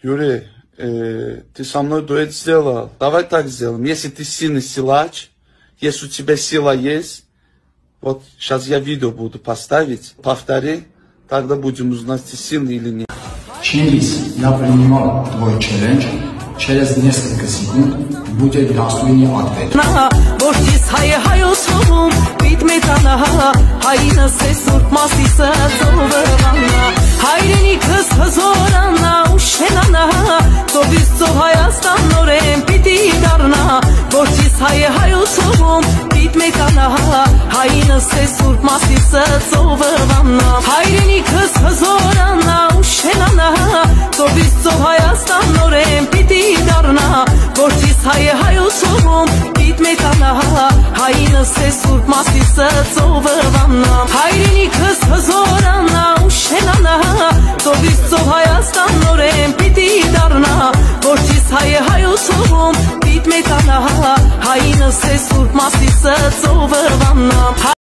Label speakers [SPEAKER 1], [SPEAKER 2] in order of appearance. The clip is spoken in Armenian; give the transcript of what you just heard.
[SPEAKER 1] Юрий, ты со мной дуэт сделал. Давай так сделаем. Если ты сильный силач, если у тебя сила есть, вот сейчас я видео буду поставить, повтори, тогда будем узнать, ты сильный или нет.
[SPEAKER 2] Чингис, я принимал твой челлендж. Через несколько секунд будет достойный ответ.
[SPEAKER 3] Հայինս է սուրբ մասիսը ծովվանա Հայրենիքս հզորանա ուշենանա Ծովից ծով Հայաստան նորեն պիտի դառնա Որջիս հայ է հայոցովում պիտ մետանա Հայինս է սուրբ մասիսը ծովվանա